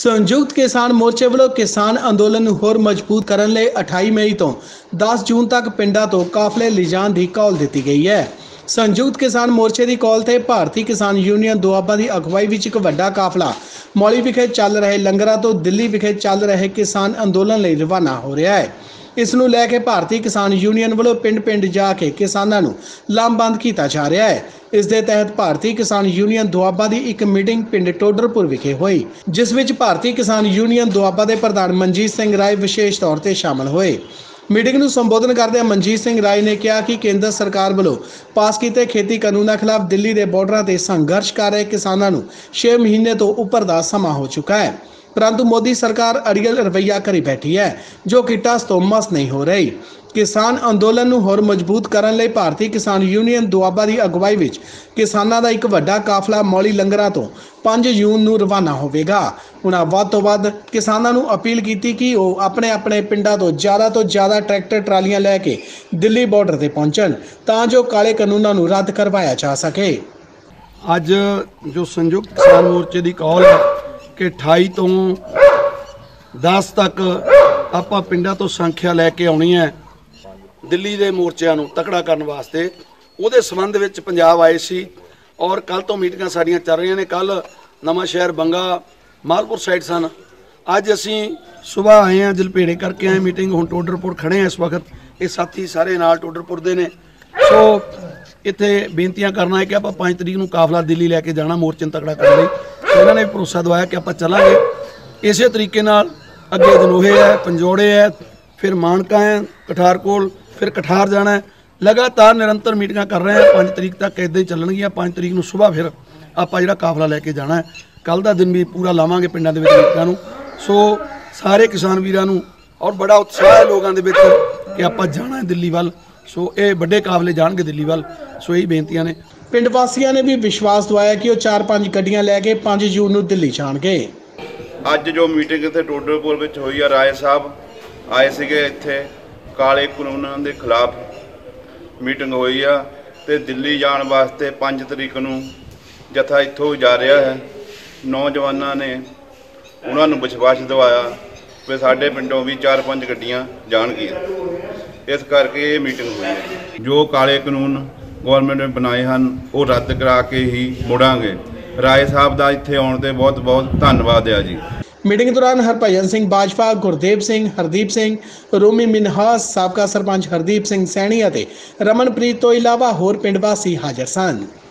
संयुक्त किसान मोर्चे ਵੱਲੋਂ किसान अंदोलन ਨੂੰ ਹੋਰ ਮਜ਼ਬੂਤ ਕਰਨ ਲਈ 28 ਮਈ ਤੋਂ 10 ਜੂਨ ਤੱਕ ਪਿੰਡਾਂ ਤੋਂ ਕਾਫਲੇ ਲਿਜਾਣ ਦੀ ਕਾਲ ਦਿੱਤੀ ਗਈ ਹੈ। संयुक्त किसान मोर्चे की कॉल ਤੇ ਭਾਰਤੀ किसान यूनियन ਦੁਆਬਾ की अगवाई ਵਿੱਚ ਇੱਕ ਵੱਡਾ ਕਾਫਲਾ ਮੌਲੀ ਵਿਖੇ ਚੱਲ ਰਹੇ ਲੰਗਰਾਂ ਤੋਂ ਦਿੱਲੀ ਵਿਖੇ ਚੱਲ ਰਹੇ किसान अंदोलन ਲਈ ਰਵਾਨਾ ਹੋ ਰਿਹਾ ਹੈ। इस नूं लैके भारतीय किसान यूनियन वालों पिंड पिंड जाके किसानों नूं लामबंद किया जा रहा है। इस दे तहत भारतीय किसान यूनियन दुआबा की एक मीटिंग पिंड टोडरपुर विखे हुई, जिस विच भारतीय किसान यूनियन दुआबा के प्रधान मनजीत सिंह राय विशेष तौर पर शामिल हुए। मीटिंग ਨੂੰ संबोधन करदे मनजीत सिंह राय ने कहा कि केंद्र सरकार वालों पास किए खेती कानूनों खिलाफ दिल्ली के बॉर्डर से संघर्ष कर रहे किसानों को 6 महीने तो उपर का समा हो चुका है, परंतु मोदी सरकार अड़ियल रवैया करी बैठी है जो कि टस तो मस नहीं हो रही। किसान अंदोलन ਨੂੰ ਹੋਰ मजबूत ਕਰਨ ਲਈ भारतीय किसान यूनियन दुआबा की अगवाई विच किसानों का एक ਵੱਡਾ काफला मौली लंगਰਾਂ ਤੋਂ 5 ਜੂਨ ਨੂੰ रवाना होवेगा। उन्होंने ਵੱਧ ਤੋਂ ਵੱਧ किसानों ਨੂੰ अपील की कि ਉਹ ਆਪਣੇ ਆਪਣੇ ਪਿੰਡਾਂ ਤੋਂ ਜ਼ਿਆਦਾ ट्रैक्टर ट्रालियां लैके दिल्ली बॉर्डर ਤੇ ਪਹੁੰਚਣ ਤਾਂ ਜੋ ਕਾਲੇ ਕਾਨੂੰਨਾਂ ਨੂੰ ਰੱਦ ਕਰਵਾਇਆ ਜਾ ਸਕੇ। ਅੱਜ ਜੋ संयुक्त किसान मोर्चे की कॉल है कि 28 तो 10 तक ਆਪਾਂ ਪਿੰਡਾਂ ਤੋਂ ਸੰਖਿਆ ਲੈ ਕੇ ਆਉਣੀ ਹੈ ਦਿੱਲੀ ਦੇ ਮੋਰਚਿਆਂ ਨੂੰ ਤਕੜਾ ਕਰਨ ਵਾਸਤੇ। ਉਹਦੇ ਸੰਬੰਧ ਵਿੱਚ ਪੰਜਾਬ ਆਏ ਸੀ ਔਰ ਕੱਲ ਤੋਂ ਮੀਟਿੰਗਾਂ ਸਾਡੀਆਂ ਚੱਲ ਰਹੀਆਂ ਨੇ। ਕੱਲ ਨਵਾਂ ਸ਼ਹਿਰ ਬੰਗਾ ਮਾਲਪੁਰ ਸਾਈਡ ਸਨ, ਅੱਜ ਅਸੀਂ ਸਵੇਰ ਆਏ ਹਾਂ ਜਲਪੇੜੇ ਕਰਕੇ ਆਏ ਮੀਟਿੰਗ। ਹੁਣ ਟੋਡਰਪੁਰ ਖੜੇ ਹਾਂ ਇਸ ਵਕਤ, ਇਹ ਸਾਥੀ ਸਾਰੇ ਨਾਲ ਟੋਡਰਪੁਰ ਦੇ ਨੇ। ਸੋ ਇੱਥੇ ਬੇਨਤੀਆਂ ਕਰਨਾ ਹੈ ਕਿ ਆਪਾਂ 5 ਤਰੀਕ ਨੂੰ ਕਾਫਲਾ ਦਿੱਲੀ ਲੈ ਕੇ ਜਾਣਾ ਮੋਰਚੇ ਨੂੰ ਤਕੜਾ ਕਰਨ ਲਈ। ਇਹਨਾਂ ਨੇ ਭਰੋਸਾ ਦਵਾਇਆ ਕਿ ਆਪਾਂ ਚੱਲਾਂਗੇ ਇਸੇ ਤਰੀਕੇ ਨਾਲ। ਅੱਗੇ ਜਨੋਹੇ ਹੈ, ਪੰਜੋੜੇ है, फिर मानका है, कठारकोल, फिर कठार जाना है। लगातार निरंतर मीटिंग कर रहे हैं। 5 तरीक तक इदा ही चलणगियां। 5 तरीक को सुबह फिर आप जो काफला लैके जाना है। कल का दिन भी पूरा लावांगे पिंडों के मीटिंगों नूं। सो सारे किसान वीरां नूं और बड़ा उत्साह है लोगों के विच कि आप जाना है दिल्ली वाल। सो ये बड़े काफले जाणगे दिल्ली वाल। सो यही बेनतियां ने। पिंड वासियों ने भी विश्वास दवाया कि वो 4-5 गड्डियां लैके 5 जून नूं दिल्ली जाणगे। ਅੱਜ ਜੋ ਮੀਟਿੰਗ ਇੱਥੇ ਟੋਡਰਪੁਰ ਵਿੱਚ ਹੋਈ ਆ, ਰਾਏ ਸਾਹਿਬ ਆਏ ਸੀਗੇ ਇੱਥੇ। ਕਾਲੇ ਕਾਨੂੰਨਾਂ ਦੇ ਖਿਲਾਫ ਮੀਟਿੰਗ ਹੋਈ ਆ ਤੇ ਦਿੱਲੀ ਜਾਣ ਵਾਸਤੇ 5 ਤਰੀਕ ਨੂੰ ਜਥਾ ਇੱਥੋਂ ਜਾ ਰਿਹਾ ਹੈ। ਨੌਜਵਾਨਾਂ ਨੇ ਉਹਨਾਂ ਨੂੰ ਵਿਸ਼ਵਾਸ ਦਿਵਾਇਆ ਕਿ ਸਾਡੇ ਪਿੰਡੋਂ ਵੀ 4-5 ਗੱਡੀਆਂ ਜਾਣਗੀਆਂ। ਇਸ ਕਰਕੇ ਇਹ ਮੀਟਿੰਗ ਹੋਈ ਹੈ। ਜੋ ਕਾਲੇ ਕਾਨੂੰਨ ਗਵਰਨਮੈਂਟ ਨੇ ਬਣਾਏ ਹਨ ਉਹ ਰੱਦ ਕਰਾ ਕੇ ਹੀ ਮੁੜਾਂਗੇ। ਰਾਏ ਸਾਹਿਬ ਦਾ ਇੱਥੇ ਆਉਣ ਤੇ ਬਹੁਤ ਬਹੁਤ ਧੰਨਵਾਦ ਹੈ ਜੀ। मीटिंग दौरान हरभजन सिंह बाजपा, गुरदेव सिंह, हरदीप सिंह, रोमी मिनहास, साबका सरपंच हरदीप सिंह सैनी और रमनप्रीत तो इलावा होर पिंड वासी हाजिर सन।